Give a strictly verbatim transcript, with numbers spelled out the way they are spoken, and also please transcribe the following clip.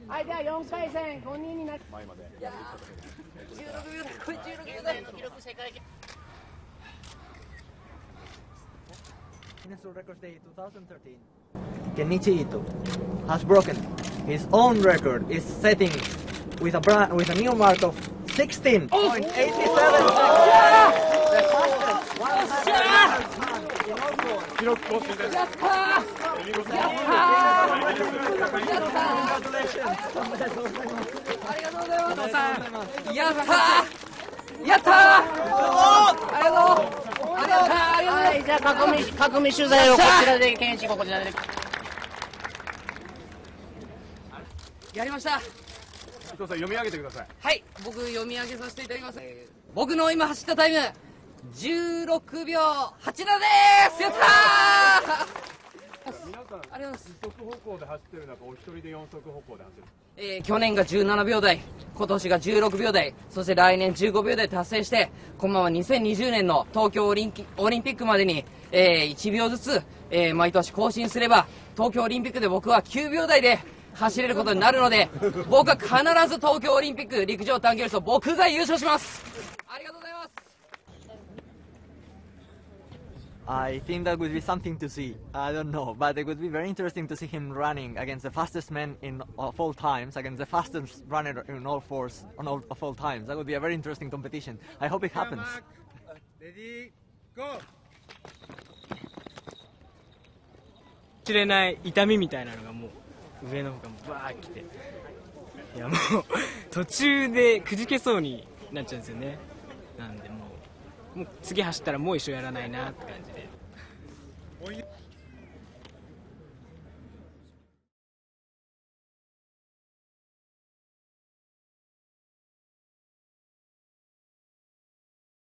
はい、ではよんかい戦ごにんになり前までじゅうろくびょうだい、これじゅうろくびょうだいの記録世界記録。 Guinness World Records Day twenty thirteen. Kenichi Ito has broken his own record, is setting with a brand, with a new mark of sixteen point eight seven seconds. The fastest one hundred man in all four. 記録更新です。 やったーやったーやったー Congratulations. おめでとうございます。 ありがとうございます。 おめでとうございます。 やったーやったーありがとうありがとうはい、じゃあ囲み、囲み取材をこちらで検視こちらでやりました。 伊藤さん読み上げてください。 はい、僕読み上げさせていただきます。僕の今走ったタイムじゅうろくびょうはちななです。やったー皆さん、 ありがとうございます。 二足歩行で走ってる中、お一人で四足歩行で走る。 えー、去年がじゅうななびょうだい、今年がじゅうろくびょうだい、そして来年じゅうごびょうだい達成して、このままにせんにじゅうねんの東京オリンピオリンピックまでに、えー、いちびょうずつ、えー、毎年更新すれば、東京オリンピックで僕はきゅうびょうだいで走れることになるので、僕は必ず東京オリンピック陸上短距離走、僕が優勝します。ありがとうございます。 I think that would be something to see. I don't know, but it would be very interesting to see him running against the fastest man in of all times, against the fastest runner in all fours on all of all times. That would be a very interesting competition. I hope it happens. Ready, go. 知れない痛みみたいなのがもう上の方がもうバーッ来て、いやもう途中でくじけそうになっちゃうんですよね。なんでもうもう次走ったらもう一生やらないなって感じで。